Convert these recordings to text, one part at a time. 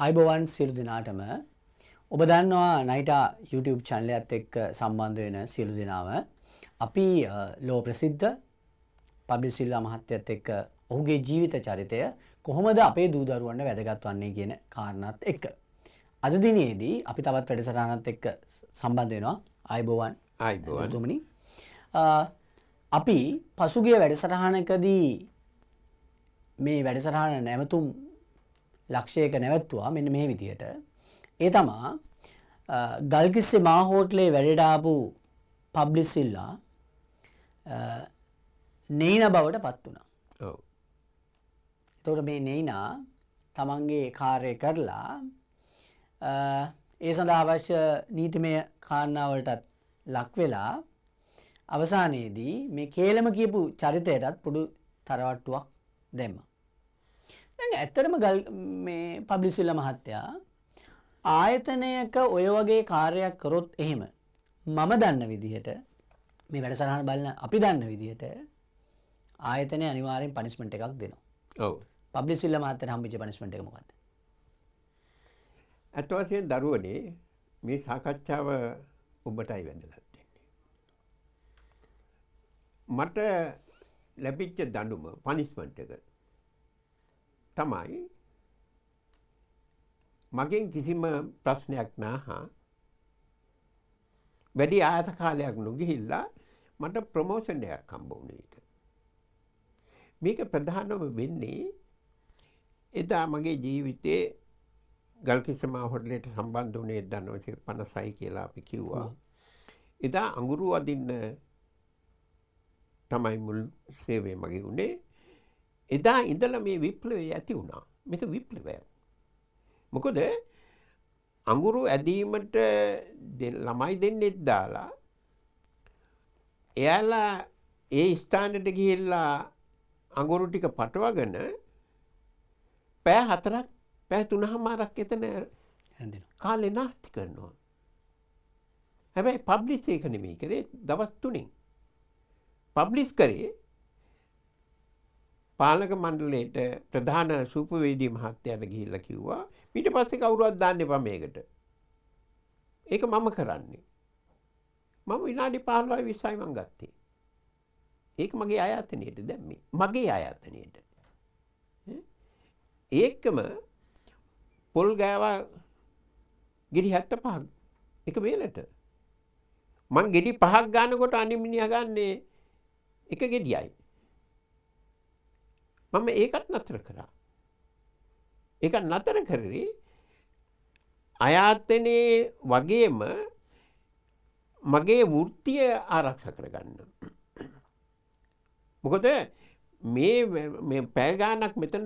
ආයුබෝවන් සියලු දෙනාටම ඔබ දන්නවා NAITA YouTube channel එකත් එක්ක සම්බන්ධ වෙන සියලු දෙනාම අපි ලෝ ප්‍රසිද්ධ Publis Silva මහත්තයත් එක්ක ඔහුගේ ජීවිත චරිතය කොහොමද අපේ දූ දරුවන්ට වැදගත් වන්නේ කියන කාරණාත් එක්ක අද දිනේදී අපි තවත් වැඩසටහනක් එක්ක සම්බන්ධ වෙනවා ආයුබෝවන් දුමනි අපි පසුගිය වැඩසටහනකදී මේ වැඩසටහන නැවතුම් ලක්ෂයක නැවැත්තුවා මෙන්න මේ විදියට ඒ තමා ගල්කිස්සේ මා හෝටලේ වැඩට ආපු Publis Silva නේනා බවට පත් වුණා. ඔව්. එතකොට මේ නේනා තමන්ගේ කාර්යය කරලා ඒ සඳහා අවශ්‍ය නීතිමය කාරණා වලටත් ලක් වෙලා අවසානයේදී මේ කේලම කියපු චරිතයටත් පොඩු තරවට්ටුවක් දැම්මා. දැන් ඇත්තටම මේ Publis Silva මහත්තයා ආයතනයක ඔය වගේ කාර්යයක් කරොත් එහෙම මම දන්න විදිහට මේ වැඩසටහන බලන අපි දන්න විදිහට ආයතනය අනිවාර්යෙන් පනිෂ්මන්ට් එකක් දෙනවා. ඔව්. Publis Silva මහත්තයාට හම්බෙච්ච පනිෂ්මන්ට් එක මොකක්ද? අත් වශයෙන් දරුවනේ මේ සාකච්ඡාව ඔබටයි වැදගත් වෙන්නේ. මට ලැබිච්ච දඬුම පනිෂ්මන්ට් එක තමයි මගෙන් කිසිම ප්‍රශ්නයක් නැහා වැඩි ආයත කාලයක් නොගිහිල්ලා මට ප්‍රොමෝෂන් එකක් හම්බ වුණේ ඒක. මේක ප්‍රධානම වෙන්නේ එදා මගේ ජීවිතේ ගල්කිස්සේ මා හොටලේට සම්බන්ධ වුණේ 1956 කියලා අපි කිව්වා. එදා අඟුරු අදින්න තමයි මුල් සේවය මගේ උනේ. එදා ඉඳලා මේ විප්ලවය ඇති වුණා. මේක විප්ලවයක්. මොකද අඟුරු ඇදීමට ළමයි දෙන්නෙක් දාලා එයාලා ඒ ස්ථානෙට ගිහිල්ලා අඟුරු ටික පටවගෙන පැය 4ක් පැය 3මාරක් එතන කාලේ නාස්ති කරනවා. හැබැයි පබ්ලිෂ් එක නෙමෙයි කරේ දවස් 3න්. පබ්ලිෂ් කරේ පාලක මණ්ඩලයට ප්‍රධාන සූපවේදී මහත්තයාට ගිහිල්ලා කිව්වා ඊට පස්සේ කවුරුවත් දාන්න එපා මේකට. ඒක මම කරන්නේ. මම විනාඩි 15යි 20යි මං ගත්තේ. ඒක මගේ ආයතනයේට දැම්මේ. මගේ ආයතනයේට. ඒකම පොල් ගෑවා ගෙඩි 75ක් එක වේලට. මං ගෙඩි 5ක් ගන්නකොට අනිමිනියා ගන්නේ එක ගෙඩියයි. මම ඒකත් නතර කරා. ඒක නතර කරේ ආයතනයේ වගේම මගේ වෘත්තිය ආරක්ෂා කරගන්න. මොකද මේ පැය ගාණක් මෙතන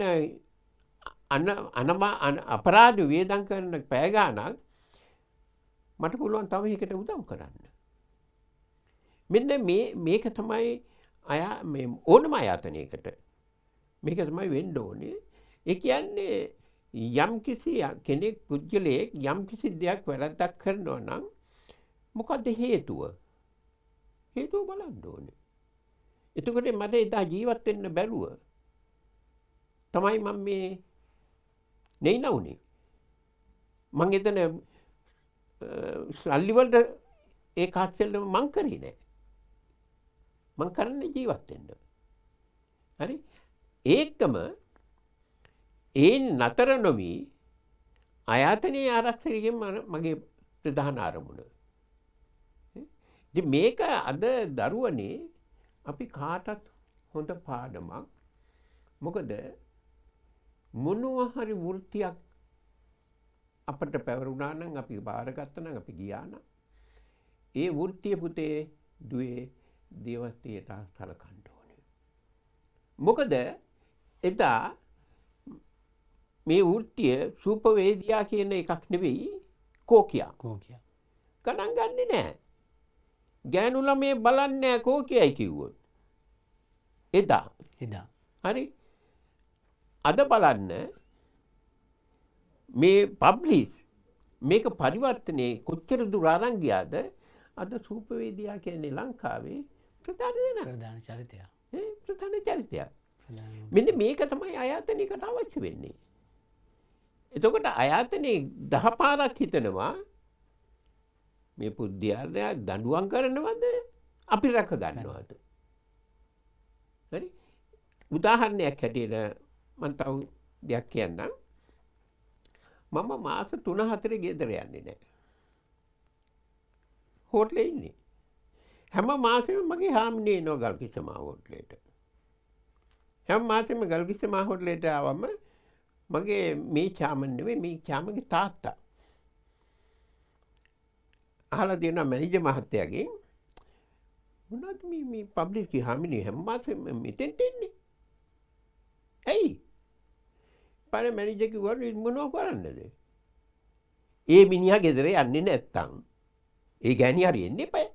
අපරාධ වේදම් කරන පැය ගාණක් මට පුළුවන් තව එකකට උදව් කරන්න. මෙන්න මේක තමයි මේ ඕනම ආයතනයකට මේක තමයි වෙන්න ඕනේ. ඒ කියන්නේ යම් කිසි කෙනෙක් පුද්ගලයෙක් යම් කිසි දෙයක් වැරද්දක් කරනවා නම් මොකද්ද හේතුව? හේතුව බලන්න ඕනේ. එතකොට මට එදා ජීවත් වෙන්න බැරුව තමයි මම මේ නේනා උනේ. මං එතන සල්ලි වලට ඒ කාට්සෙල්ල මං කරේ නෑ. මං කරන්නේ ජීවත් වෙන්න. හරි? ඒකම ඒ නතර නොවි ආයතනයේ ආරක්ෂකගෙන් මගේ ප්‍රධාන ආරමුණ. ඉතින් මේක අද දරුවනේ අපි කාටත් හොඳ පාඩමක්. මොකද මොනවා හරි වෘත්තියක් අපිට පැවරුණා නම් අපි බාරගත්තා නම් අපි ගියා නම් ඒ වෘත්තිය පුතේ දුවේ දේවත්වයට සලකන්න ඕනේ. මොකද එදා මේ වෘත්තිය සූපවේදියා කියන එකක් නෙවෙයි කෝකියා. ගණන් ගන්නේ නැහැ. ගෑනු ළමයේ බලන්නේ නැහැ කෝකියයි කිව්වොත්. එදා. හරි. අද බලන්න මේ පබ්ලිස් මේක පරිවර්තනයේ කොච්චර දුර අරන් ගියාද? අද සූපවේදියා කියන්නේ ලංකාවේ ප්‍රධාන චරිතයක්. ප්‍රධාන චරිතයක්. මෙන්න මේක තමයි ආයතනයකට අවශ්‍ය වෙන්නේ. එතකොට ආයතනේ 10 පාරක් හිතනවා මේ පුද්ගලයා දඬුවම් කරනවද අපි රැක ගන්නවද? හරි? උදාහරණයක් හැටියට මම තව දෙයක් කියන්නම්. මම මාස 3-4 ගෙදර යන්නේ නැහැ. හෝටලේ ඉන්නේ. හැම මාසෙම මගේ හාමිනේ එනවා ගල්කිස්සමා හෝටලේට. හැම මාසෙම ගල්කිස්සමා හෝටලේට ආවම මගේ මේ චාමන් නෙවෙයි මේ චාමගේ තාත්තා අහලා දෙනවා මැනේජර් මහත්තයාගෙන් මොනවද මේ පබ්ලික් හාමිනේ හැම මාසෙම මෙතෙන්ට එන්නේ? ඇයි? පාර මැනේජර් කිව්වා මොනව කරන්නද? ඒ මිනිහා ගෙදර යන්නේ නැත්තම් ඒ ගෑණි හරි එන්නේ නැහැ.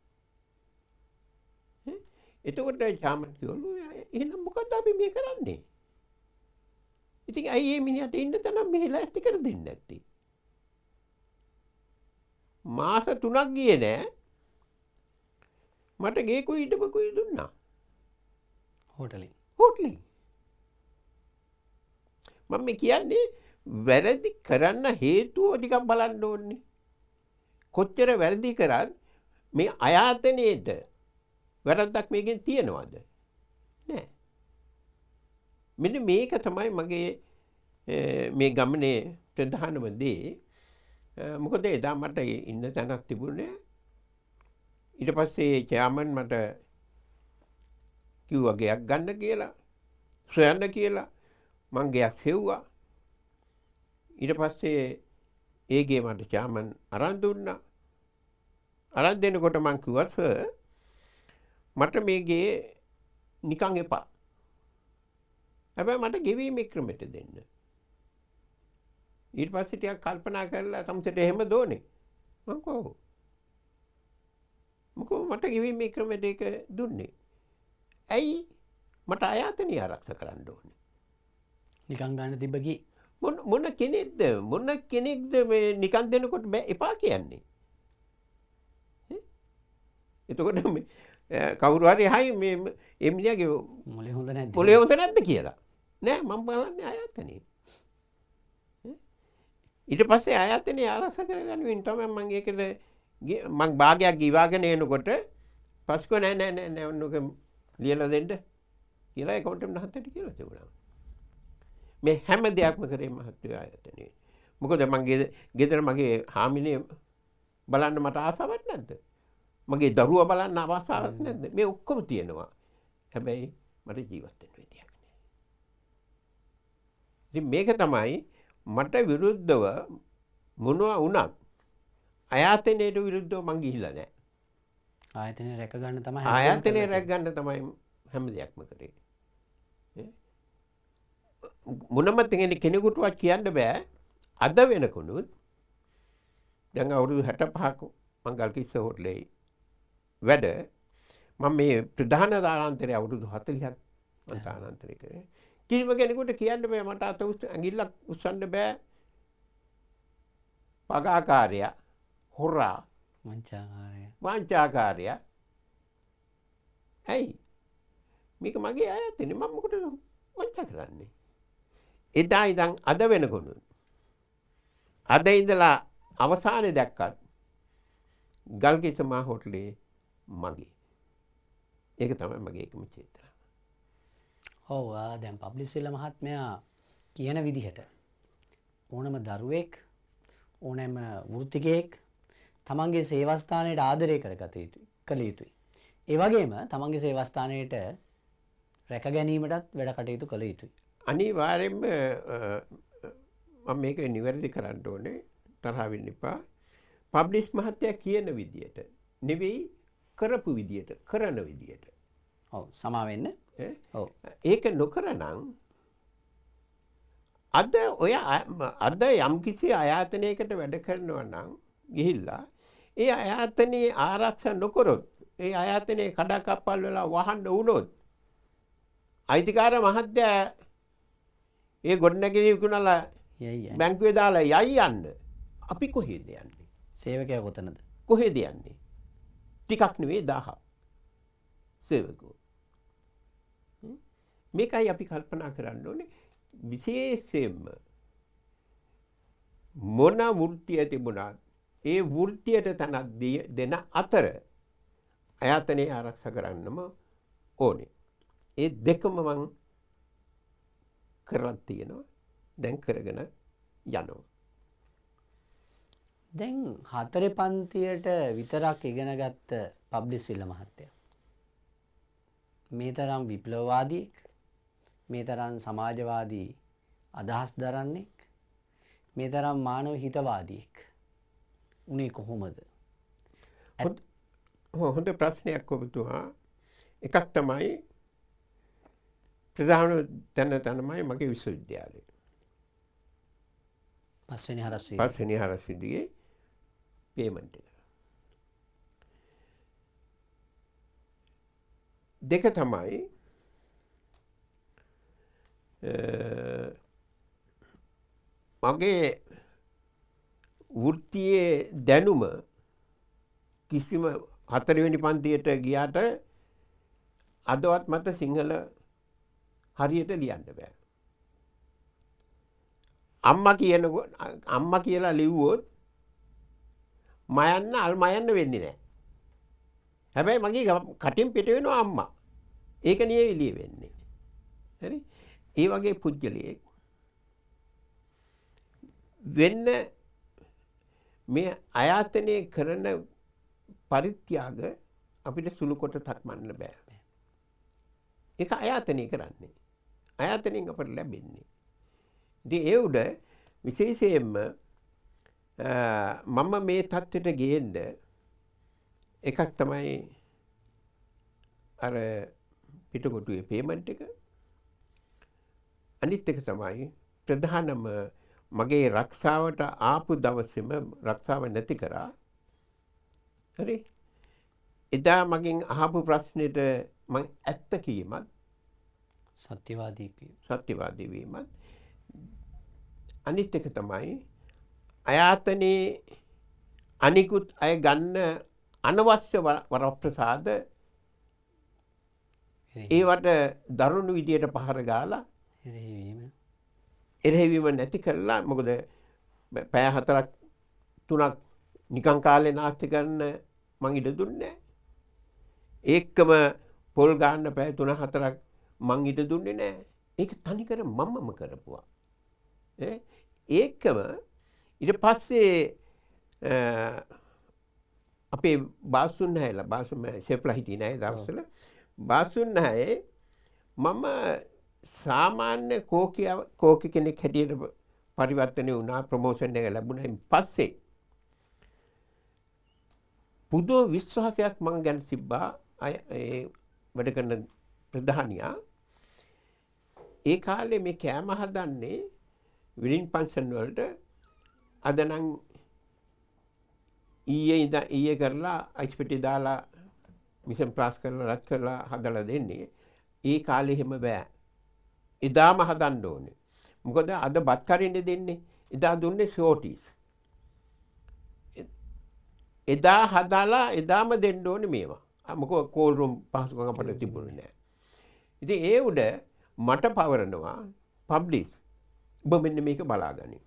එතකොට චාමන් කිව්වලු එහෙනම් මොකද අපි මේ කරන්නේ? ඉතින් ඇයි මේ මිනිහට ඉන්න තනම් මෙහෙ ලෑස්ති කර දෙන්නේ නැත්තේ? මාස 3ක් ගියේ නෑ. මට ගේකුයි ඉඩමකුයි දුන්නා. හෝටලේ. මම මේ කියන්නේ වැරදි කරන්න හේතුව ටිකක් බලන්න ඕනේ. කොච්චර වැරදි කරත් මේ ආයතනයේට වැරද්දක් මේකෙන් තියනවද? නෑ. මෙන්න මේක තමයි මගේ මේ ගමනේ ප්‍රධානම දේ. මොකද එදා මට ඉන්න තැනක් තිබුණේ. ඊට පස්සේ චෙයාමන් මට කිව්වා ගයක් ගන්න කියලා. සොයන්න කියලා. මං ගයක් හෙව්වා. ඊට පස්සේ ඒ ගේ මට චෙයාමන් අරන් දුන්නා. අරන් දෙනකොට මං කිව්වා සර් මට මේ ගේ නිකන් එපා. හැබැයි මට ගෙවීමේ ක්‍රමෙට දෙන්න. ඊට පස්සේ ටිකක් කල්පනා කරලා තමසට එහෙම දෝනේ. මං කොහොම මට ගෙවීමේ ක්‍රමෙට ඒක දුන්නේ. ඇයි? මට ආයතනය ආරක්ෂා කරන්න ඕනේ. නිකන් ගන්න තිබ්බ කි මොන කෙනෙක්ද මේ නිකන් දෙනකොට බෑ එපා කියන්නේ. එතකොට කවුරු හරි හයි මේ මිනිහාගේ මොලේ හොඳ නැද්ද? මොලේ හොඳ නැද්ද කියලා. නෑ මම බලන්නේ ආයතනේ. ඊට පස්සේ ආයතනේ ආරක්ෂා කරගන්නුවෙන් තමයි මම ඒකට මම භාගයක් ගිවාගෙන එනකොට පස්කෝ නෑ ඔන්නක ලියලා දෙන්න කියලා ඒකවුන්ට් මහත්තයාට කියලා තිබුණා. මේ හැම දෙයක්ම කරේ මහත්තයා ආයතනේ. මොකද මම ගෙදර මගේ හාමිනේ බලන්න මට ආසාවක් නැද්ද? මගේ දරුවා බලන්න අවස්ථාවක් නැද්ද? මේ ඔක්කොම තියෙනවා. හැබැයි මට ජීවත් වෙන්න විදියක් නෑ. ඉතින් මේක තමයි මට විරුද්ධව මොනවා වුණත් ආයතනයට විරුද්ධව මං ගිහිල්ලා නෑ. ආයතනය රැක ගන්න තමයි ආයතනය රැක ගන්න තමයි හැම දෙයක්ම කරේ. මොනම කෙනෙකුටවත් කියන්න බෑ අද වෙනකොනුත් දැන් අවුරුදු 65ක මං ගල්කිස්ස හෝටලේ වැඩ මම මේ ප්‍රධාන දානාන්තරය අවුරුදු 40ක් මම දානාන්තරය කරේ. කිසිම කෙනෙකුට කියන්න බෑ මට අත ඇඟිල්ලක් උස්සන්න බෑ. පගාකාරයා, හොරා, වංචාකාරයා. ඇයි? මේක මගේ ආයතනේ මම මොකටද වංචා කරන්නේ? එදා ඉඳන් අද වෙනකොට අද ඉඳලා අවසානයේ දැක්කත් ගල්කිස්සමා හෝටලේ මගේ. ඒක තමයි මගේ එකම චේතනාව. ඔව් දැන් පබ්ලිස් සිල්වා මහත්මයා කියන විදිහට ඕනම දරුවෙක් ඕනෑම වෘත්තිකයෙක් තමන්ගේ සේවස්ථානයට ආදරය කරගත යුතුයි කළ යුතුයි. ඒ වගේම තමන්ගේ සේවස්ථානයට රැක ගැනීමටත් වැඩ කටයුතු කළ යුතුයි. අනිවාර්යෙන්ම මම මේක නිවැරදි කරන්න ඕනේ තරහ වෙන්න එපා. පබ්ලිස් මහත්තයා කියන විදියට නෙවෙයි කරපු විදියට කරන විදියට. ඔව් සමා වෙන්න. ඔව් ඒක නොකරනම් අද යම්කිසි ආයතනයකට වැඩ කරනවා නම් ගිහිල්ලා ඒ ආයතනයේ ආරක්ෂා නොකරොත් ඒ ආයතනයේ කඩාකප්පල් වෙලා වහන්න වුණොත් අයිතිකාර මහත්තයා ඒ ගොඩනැගිලි විකුණලා බැංකුවේ දාලා යයි යන්න අපි කොහෙද යන්නේ? සේවකයා කොතනද? කොහෙද යන්නේ? ටිකක් නෙවෙයි 1000 සේවකෝ. මේකයි අපි කල්පනා කරන්න ඕනේ. විශේෂයෙන්ම මොන වෘත්තිය තිබුණත් ඒ වෘත්තියට තනක් දෙන අතර ආයතනය ආරක්ෂා කරන්නම ඕනේ. ඒ දෙකම මං කරලා තියෙනවා. දැන් කරගෙන යනවා. දැන් 4 පන්තියට විතරක් ඉගෙන ගත්ත පබ්ලිස් සිල්වා මහත්තයා මේ තරම් විප්ලවවාදීෙක්, මේ තරම් සමාජවාදී අදහස් දරන්නෙක්, මේ තරම් මානව හිතවාදීෙක් උනේ කොහොමද? හොඳ ප්‍රශ්නයක් ඔබතුමා. එකක් තමයි ප්‍රධාන තැන තමයි මගේ විශ්වවිද්‍යාලය. පස්වෙනි හරස්විදියේ පේමන්ට් එක. දෙක තමයි මගේ වෘත්තියේ දැනුම කිසිම 4 වෙනි පන්තියට ගියාට අදවත් මට සිංහල හරියට ලියන්න බෑ. අම්මා කියලා ලිව්වොත් මයන්න අල් මයන්න වෙන්නේ නැහැ. හැබැයි මගේ කටින් පිට වෙනවා අම්මා. ඒක නෙවෙයි ලියවෙන්නේ. හරි? ඒ වගේ පුජ්‍යලයක් වෙන්න මේ ආයතනයේ කරන පරිත්‍යාග අපිට සුළු කොට තක්මන්න බෑ. ඒක ආයතනයේ කරන්නේ. ආයතනයෙන් අපට ලැබෙන්නේ. ඉතින් ඒ උඩ විශේෂයෙන්ම මම මේ තත්ත්වයට ගේන්න එකක් තමයි අර පිටකොටුවේ පේමන්ට් එක. අනිත් එක තමයි ප්‍රධානම මගේ රක්ෂාවට ආපු දවසේම රක්ෂාව නැති කරා. හරි? එදා මගෙන් අහපු ප්‍රශ්නෙට මම ඇත්ත කීමත් සත්‍යවාදී වීමත් අනිත් එක තමයි ආයතනයේ අනිකුත් අය ගන්න අනවශ්‍ය වරප්‍රසාද ඒවට දරුණු විදියට පහර ගාලා එරෙහිවීම නැති කරලා, මොකද පැය 4ක් 3ක් නිකං කාලේ නාස්ති කරන්න මං ඉඩ දුන්නේ නැහැ. ඒකම පොල් ගන්න පැය 3-4ක් මං ඉඩ දුන්නේ නැහැ. ඒක තනිකර මමම කරපුවා. ඒකම ඊට පස්සේ අපේ බාසුන්නහයලා ෂෙෆ්ලා හිටියේ නැහැ දවස්වල. බාසුන්නහයේ මම සාමාන්‍ය කෝකි කෙනෙක් හැටියට පරිවර්තනය වුණා. ප්‍රොමෝෂන් එක ලැබුණායින් පස්සේ පුදු විශ්වාසයක් මම ගැන තිබ්බා. ඒ වැඩ කරන ප්‍රධානියා ඒ කාලේ මේ කෑම හදන්නේ විලින් පන්සන් වලට අද නම් ඊයේ කරලා අයිස් පෙට්ටිය දාලා මිෂන් ප්ලාස් කරලා රත් කරලා හදලා දෙන්නේ. ඒ කාලේ එහෙම බෑ. එදාම හදන්න ඕනේ. මොකද අද බත් කරින්න දෙන්නේ. එදා දුන්නේ ෂෝටිස්. එදා හදාලා එදාම දෙන්න ඕනේ මේවා. මොකද කෝල් රූම් පහසුකම් අපිට තිබුණේ නැහැ. ඉතින් ඒ උඩ මට පවරනවා පබ්ලිස්. ඔබ මෙන්න මේක බලාගන්න.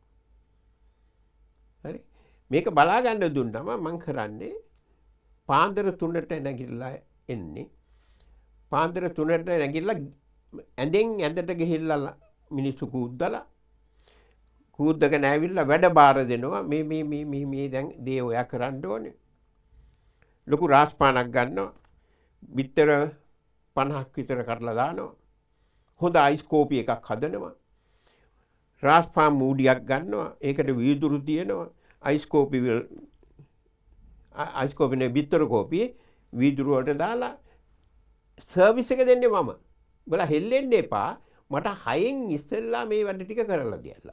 හරි? මේක බලා ගන්න දුන්නම මම කරන්නේ පාන්දර 3ට නැගිටලා එන්නේ. පාන්දර 3ට නැගිටලා ඇඳෙන් ඇඳට ගිහිල්ලා මිනිස්සු කූද්දගෙන ඇවිල්ලා වැඩ බාර දෙනවා. මේ දැන් දේ ඔයා කරන්න ඕනේ. ලොකු රාස්පානක් ගන්නවා. බිත්තර 50ක් විතර කරලා දානවා. හොඳ අයිස් කෝපි එකක් හදනවා. රාස්පාන් මූඩියක් ගන්නවා. ඒකට වීදුරු තියෙනවා. අයිස් කෝපි නේ බිත්තර කෝපි වීදුරු වලට දාලා සර්විස් එක දෙන්නේ මම. බලා හෙල්ලෙන්න එපා. මට 6න් ඉස්සෙල්ලා මේ වැඩ ටික කරලා දෙයලා.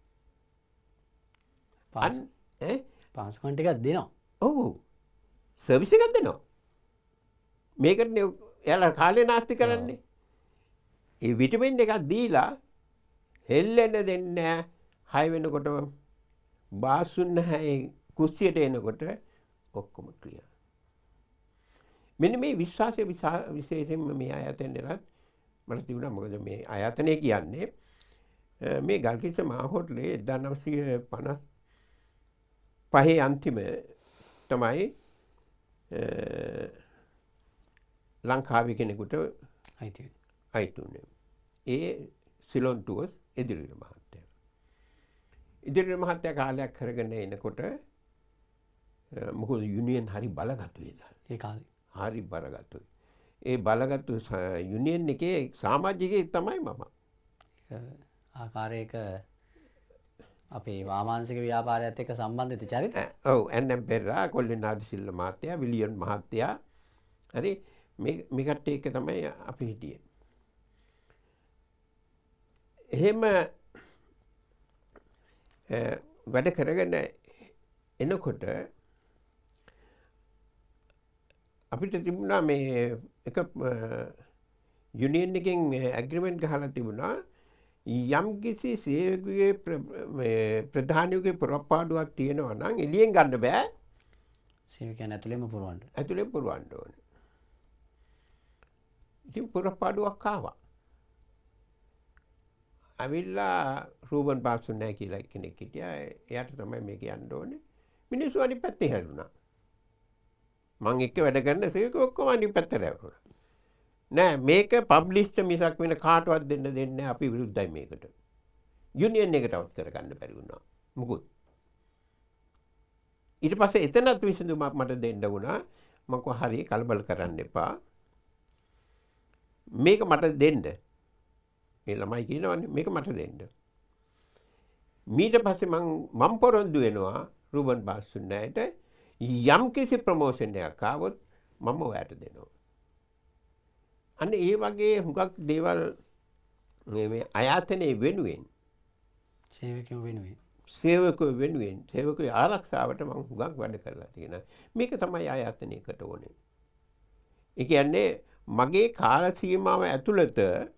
පාස්කම් ටිකක් දෙනවා. ඔව්. සර්විස් එකක් දෙනවා. මේකට එයාලා කාලේ නාස්ති කරන්නේ. ඒ විටමින් එකක් දීලා හෙල්ලෙන්න දෙන්නේ 6 වෙනකොට බාසුන්නහේ කුස්සියට එනකොට ඔක්කොම ක්ලියර්. මෙන්න මේ විශ්වාසය විශේෂයෙන්ම මේ ආයතනයේවත් මට තිබුණා. මොකද මේ ආයතනය කියන්නේ මේ ගල්කිස්ස මාහොට්ලේ 1955 අන්තිම තමයි ලංකාවේ කෙනෙකුට අයිති වුණේ. ඒ සිලොන් ටුවර්ස් ඉදිරියට මහත්තයා. ඉදිරියට මහත්තයා කාලයක් කරගෙන එනකොට මොකද යුනියන් හරි බලගතුයි ඒ කාලේ. හරි බලගතුයි. ඒ බලගත්තු යුනියන් එකේ සමාජිකයෙක් තමයි මම. ආකාරයක අපේ වාමාංශික ව්‍යාපාරයත් එක්ක සම්බන්ධිත චරිත. ඔව් එන්.එම්. පෙරේරා, කොල්ලෙනාඩි සිල්වා මහත්තයා, විලියම් මහත්තයා. හරි මේ කට්ටිය එක තමයි අපි හිටියේ. එහෙම වැඩ කරගෙන එනකොට අපිට තිබුණා මේ එක යුනියන් එකෙන් ඇග්‍රීමන්ට් ගහලා තිබුණා යම් කිසි සේවකගේ ප්‍රධානියෙකුගේ පුරප්පාඩුවක් තියෙනවා නම් එළියෙන් ගන්න බෑ. සේවකයන් ඇතුළෙම පුරවන්න. ඇතුළෙන් පුරවන්න ඕනේ. ඉතින් පුරප්පාඩුවක් ආවා. අවිල්ලා රූබන් පාසුන් නැහැ කියලා කෙනෙක් හිටියා. එයාට තමයි මේක යන්න ඕනේ. මිනිස්සු අනිත් පැත්තේ හැරුණා. මං එක්ක වැඩ කරන සේවකයෝ ඔක්කොම අනිත් පැත්තට හැරුණා. නෑ මේක පබ්ලිෂ්ඩ් මිසක් වෙන කාටවත් දෙන්න දෙන්නේ නැහැ. අපි විරුද්ධයි මේකට. යුනියන් එකටවත් කරගන්න බැරි වුණා. මොකුත්. ඊට පස්සේ එතනත් විසඳුමක් මට දෙන්න වුණා. මම කිව්වා හරි කලබල කරන්න එපා. මේක මට දෙන්න. මේ ළමයි කියනවනේ මේක මට දෙන්න. ඊට පස්සේ මම පොරොන්දු වෙනවා රූබන් බාස්ුන්නාට යම් කිසි ප්‍රොමෝෂන් එකක් ආවොත් මම ඔයාට දෙනවා. අන්න ඒ වගේ හුඟක් දේවල් මේ ආයතනයේ වෙනුවෙන් සේවකයෝ වෙනුවෙන් සේවකයෝ ආරක්ෂාවට මම හුඟක් වැඩ කරලා තියෙනවා. මේක තමයි ආයතනයකට ඕනේ. ඒ කියන්නේ මගේ කාල සීමාව ඇතුළත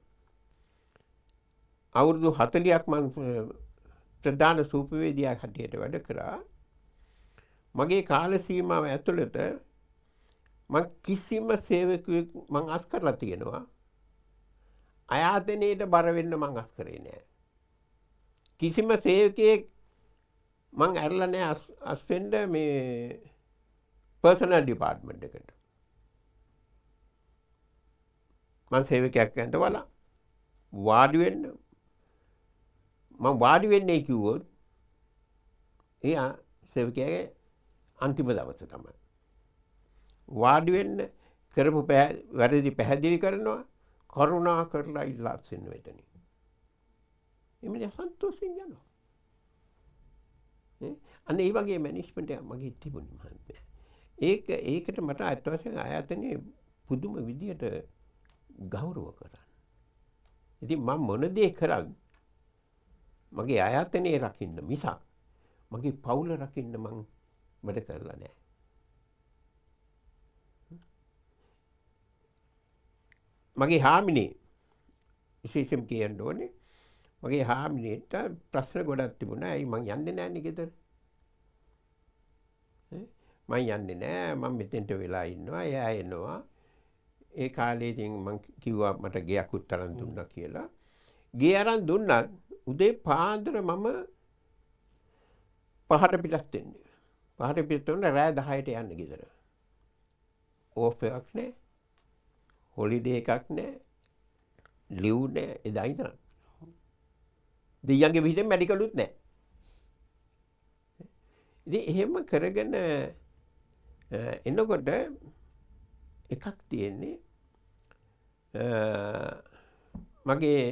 අවුරුදු 40ක් මම ප්‍රධාන සූපවේදියා හැටියට වැඩ කරා. මගේ කාල සීමාව ඇතුළත මම කිසිම සේවකයෙක් මම අස් කරලා තියෙනවා. ආයතනයේට බර වෙන්න මම අස් කරේ නෑ. කිසිම සේවකයෙක් මම ඇරලා නෑ අස් වෙන්න මේ පර්සනල් ඩිපාර්ට්මන්ට් එකට. මම සේවකයෙක් වෙන්න වලා වාඩි වෙන්න මම වාඩි වෙන්නේ කිව්වොත් එයා සේවකයාගේ අන්තිම දවස තමයි. වාඩි වෙන්න කරපු වැරදි පැහැදිලි කරනවා කරුණා කරලා ඉල්ලා අත්සින්න වෙතනින්. එමෙන්න සන්තෝෂෙන් යනවා. අන්න ඒ වගේ මැනේජ්මන්ට් එක මගේ තිබුණේ මහත්තයා. ඒකට මට අත් වශයෙන් ආයතනයේ පුදුම විදියට ගෞරව කරා. ඉතින් මම මොන දේ කරත් මගේ ආයතනයේ රකින්න මිසක් මගේ පවුල රකින්න මම වැඩ කරලා නැහැ. මගේ හාමිනේ විශේෂයෙන් කියන්න ඕනේ මගේ හාමිනේට ප්‍රශ්න ගොඩක් තිබුණා. ඇයි මං යන්නේ නැහැ නේ ගෙදර? මං යන්නේ නැහැ. මම මෙතෙන්ට වෙලා ඉන්නවා. එයා එනවා. ඒ කාලේ ඉතින් මං කිව්වා මට ගෙයක් උත්තරන් දුන්නා කියලා. ගේ අරන් දුන්නා උදේ පාන්දර මම 5ට පිටත් වෙන්නේ. 5ට පිටත් වුණා රෑ 10ට යන්න ගෙදර. ඕෆ් එකක් නැහැ. හොලිඩේ එකක් නැහැ. ලිව් නැහැ. එදා ඉඳන්. දෙයියන්ගේ පිටින් මෙඩිකලුත් නැහැ. ඉතින් එහෙම කරගෙන එනකොට එකක් තියෙන්නේ මගේ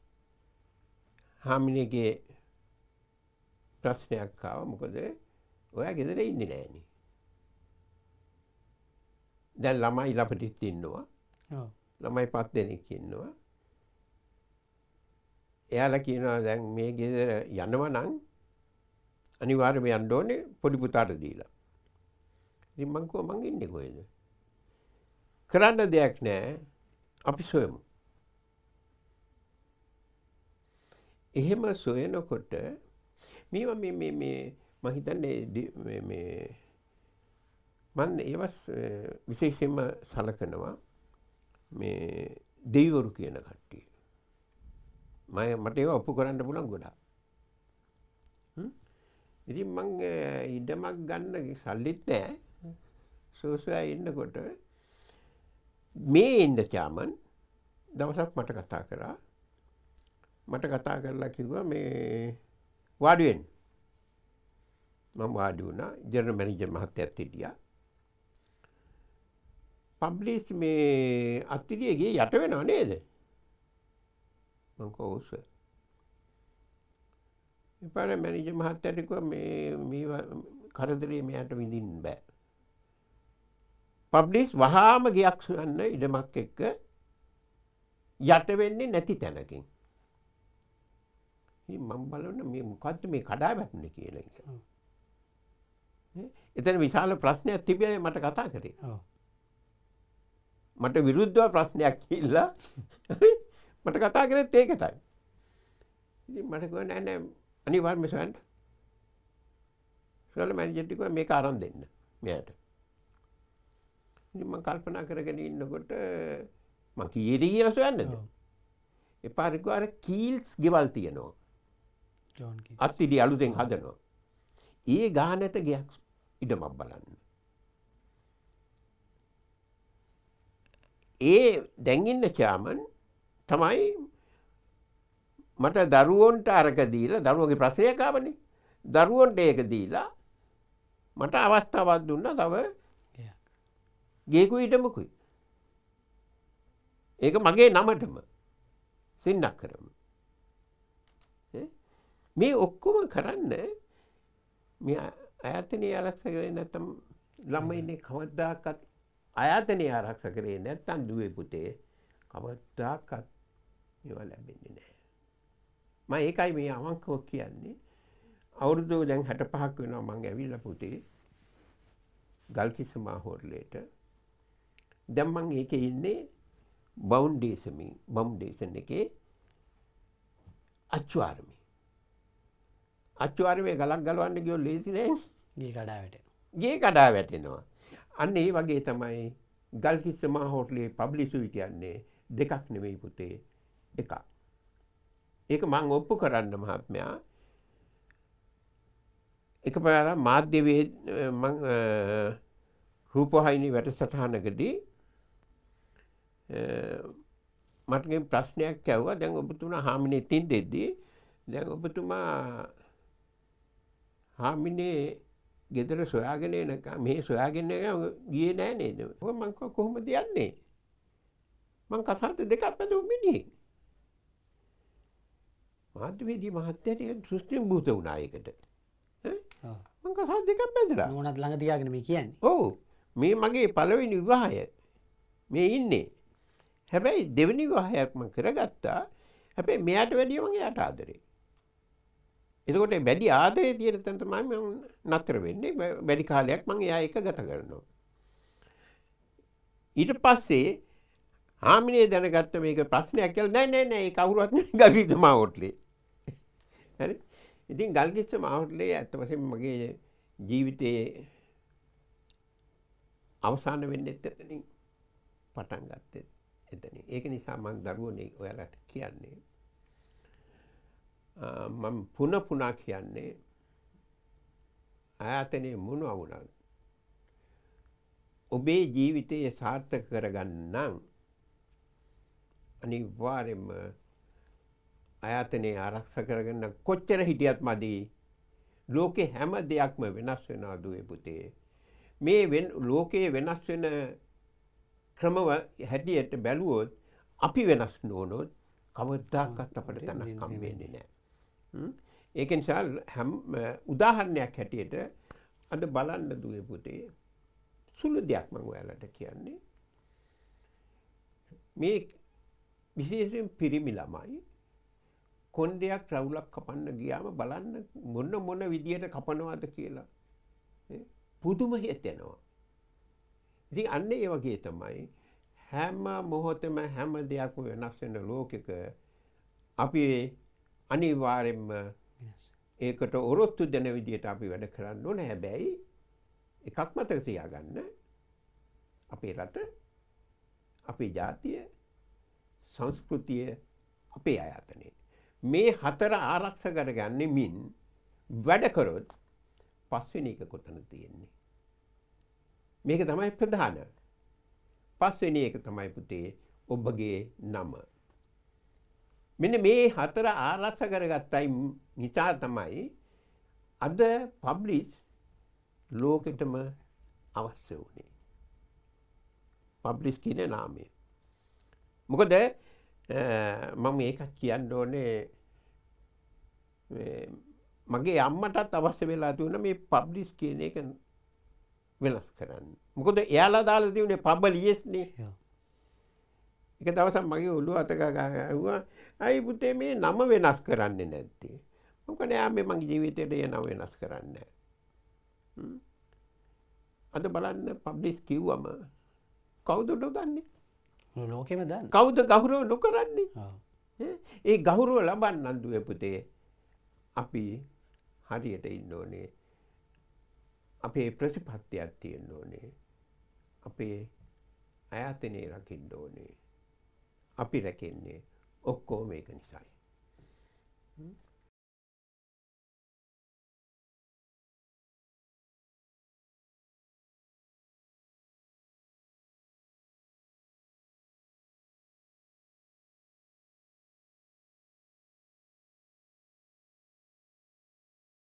හාමිනේගේ ප්‍රශ්නයක් ආවා. මොකද ඔයා ගෙදර ඉන්නේ නෑනේ. දැන් ළමයි ළපටිත් ඉන්නවා. ළමයි 5 දෙනෙක් ඉන්නවා. එයාලා කියනවා දැන් මේ ගෙදර යනවා නම් අනිවාර්යයෙන්ම යන්න ඕනේ පොඩි පුතාට දීලා. ඉතින් මං කිව්වා මං ඉන්නේ කොහෙද? කරන්න දෙයක් නෑ. අපි සොයමු. එහෙම සොයනකොට මේවා මේ මම හිතන්නේ මේ මම ඒවස් විශේෂයෙන්ම සලකනවා මේ දෙවිවරු කියන කට්ටිය. මට ඒක ඔප්පු කරන්න පුළුවන් ගොඩක්. ඉතින් මං ඉඩමක් ගන්න සල්ලිත් නැහැ. සෝසයා ඉන්නකොට මේ ඉන්න චාමන් දවසක් මට කතා කරා. මට කතා කරලා කිව්වා මේ වාඩි වෙන්න. මම වාඩි වුණා. ජනරල් මැනේජර් මහත්තයාත් හිටියා. පබ්ලිෂ් මේ අත්තිරියගේ යට වෙනව නේද? මං කිව්වා ඔව් සර්. ඉපාර මැනේජර් මහත්තයාට කිව්වා මේ කරදරේ මෙයාට විඳින්න බෑ. පබ්ලිෂ් වහාම ගියක් සොයන්න ඉඩමක් එක්ක යට වෙන්නේ නැති තැනකින්. මම බලන්න මේ මොකද්ද මේ කඩා වැටුනේ කියලා එක. එතන විශාල ප්‍රශ්නයක් තිබිලා මට කතා කරේ. මට විරුද්ධව ප්‍රශ්නයක් කියලා මට කතා කරේත් ඒකටයි. ඉතින් මට කිව්වා නෑ නෑ අනිවාර්යයෙන්ම සොයන්න. සොයලා මැනේජර්ට කිව්වා මේක අරන් දෙන්න මෙයාට. ඉතින් මම කල්පනා කරගෙන ඉන්නකොට මම කීයේද කියලා සොයන්නද? එපාර කිව්වා අර කීල්ස් ගෙවල් තියෙනවා. අත්තිඩි අලුතෙන් හදනවා. ඒ ගානට ගියක් ඉඩමක් බලන්න. ඒ දැන් ඉන්න චාමන් තමයි මට දරුවන්ට අරක දීලා දරුවගේ ප්‍රශ්නයක් ආවනේ. දරුවන්ට ඒක දීලා මට අවස්ථාවක් දුන්නා තව ගේකුයි ඉඩමකුයි. ඒක මගේ නමටම සින්නක් කරමු. මේ ඔක්කොම කරන්න මේ ආයතනය ආරක්ෂා කරේ නැත්නම් ළමයිනේ කවදාකවත් ආයතනය ආරක්ෂා කරේ නැත්නම් දුවේ පුතේ කවදාකවත් මේවා ලැබෙන්නේ නැහැ. මම ඒකයි මේ අවංකව කියන්නේ. අවුරුදු දැන් 65ක් වෙනවා මම ඇවිල්ලා පුතේ ගල්කිස්ස මාහෝර්ලේට. දැන් මම ඒකේ ඉන්නේ බවුන්ඩේෂන් එකේ අච්චුවාරමේ. අච්චුවාරමේ ගලක් ගලවන්න ගියොත් ලේසි නෑ. ගේ කඩා වැටෙනවා. අන්න ඒ වගේ තමයි ගල්කිස්ස මාහෝර්ලේ පබ්ලිෂුයි කියන්නේ දෙකක් නෙමෙයි පුතේ එකක්. ඒක මම ඔප්පු කරන්න මහත්මයා. එකපාර මාධ්‍ය මම රූපවාහිනී වැඩසටහනකදී මට ප්‍රශ්නයක් ඇහුවා. දැන් ඔබතුමා හාමිනේ තින් දෙද්දී දැන් ඔබතුමා හාමිනේ ගෙදර සොයාගෙන එනකම් මේ සොයාගෙන ගියේ නෑ නේද? මම කොහොමද යන්නේ? මං කසාද දෙකක් බඳු මිනිහෙක්. මාධ්‍යවේදී මහත්තයාට සෘෂ්ටි භූත වුණා ඒකට. මං කසාද දෙකක් බඳලා. නෝනත් ළඟ තියාගෙන මේ කියන්නේ. ඔව්. මේ මගේ පළවෙනි විවාහය. මේ ඉන්නේ. හැබැයි දෙවෙනි විවාහයක් මං කරගත්තා. හැබැයි මෙයාට වැඩිය මං එයාට ආදරේ. එතකොට වැඩි ආදරේ තියෙන තැන තමයි මම නතර වෙන්නේ. වැඩි කාලයක් මං එයා එක ගත කරනවා. ඊට පස්සේ හාමිනේ දැනගත්ත මේක ප්‍රශ්නයක් කියලා නෑ ඒ කවුරුවත් නෙවෙයි ගල්කිස්ස මාහෝර්ලේ. හරි. ඉතින් ගල්කිස්ස මාහෝර්ලේ ඇත්ත වශයෙන්ම මගේ ජීවිතයේ අවසාන වෙන්නේ එතනින් පටන් ගත්තේ එතනින්. ඒක නිසා මම දරුවනේ ඔයාලට කියන්නේ මම පුනා කියන්නේ ආයතනයේ මොනවා වුණත් ඔබේ ජීවිතය සාර්ථක කරගන්න නම් අනිවාර්යයෙන්ම ආයතනයේ ආරක්ෂා කරගන්න කොච්චර හිටියත් මදි. ලෝකේ හැම දෙයක්ම වෙනස් වෙනවා දුවේ පුතේ. මේ ලෝකයේ වෙනස් වෙන ක්‍රම හැටියට බැලුවොත් අපි වෙනස් නොවුනොත් කවදාකවත් අපිට තැනක් හම් වෙන්නේ නැහැ. ඒක නිසා උදාහරණයක් හැටියට අද බලන්න දුවේ පුතේ සුළු දෙයක් මම ඔයාලට කියන්නේ. මේ විශේෂයෙන් පිරිමි ළමයි කොණ්ඩයක් රවුලක් කපන්න ගියාම බලන්න මොන විදියට කපනවද කියලා. පුදුම හිතෙනවා. ඉතින් අන්න ඒ වගේ තමයි හැම මොහොතෙම හැම දෙයක්ම වෙනස් වෙන ලෝකෙක අපි අනිවාර්යෙන්ම ඒකට ඔරොත්තු දෙන විදියට අපි වැඩ කරන්න ඕනේ. හැබැයි එකක් මතක තියාගන්න අපේ රට අපේ ජාතිය සංස්කෘතිය අපේ ආයතනය මේ හතර ආරක්ෂා කරගන්නේ මින් වැඩ කරොත් පස්වෙනි එක කොතන තියෙන්නේ. මේක තමයි ප්‍රධාන. පස්වෙනි එක තමයි පුතේ ඔබගේ නම. මෙන්න මේ හතර ආරක්ෂා කරගත්තයි නිසා තමයි අද පබ්ලිස් ලෝකෙටම අවශ්‍ය වුණේ. පබ්ලිස් කියන නාමය. මොකද මම ඒකත් කියන්න ඕනේ මගේ අම්මටත් අවශ්‍ය වෙලා තිබුණා මේ පබ්ලිස් කියන එක වෙනස් කරන්න. මොකද එයාලා දාලා තිබුණේ පබ්ලිස්නේ. එක දවසක් මගේ ඔළුව අත ගාගාවා අයි පුතේ මේ නම වෙනස් කරන්නේ නැත්තේ. මොකද යා මේ මගේ ජීවිතේට ඒ නම වෙනස් කරන්නේ නැහැ. අද බලන්න පබ්ලිස් කිව්වම කවුද දන්නේ? ලෝකෙම දන්නේ. කවුද ගෞරව නොකරන්නේ? ඒ ගෞරව ලබන්න දුවේ පුතේ අපි හරියට ඉන්න ඕනේ. අපේ ප්‍රතිපත්තියක් තියෙන්න ඕනේ. අපේ ආයතනේ රකින්න ඕනේ. අපි රැකෙන්නේ ඔක්කොම මේක නිසායි.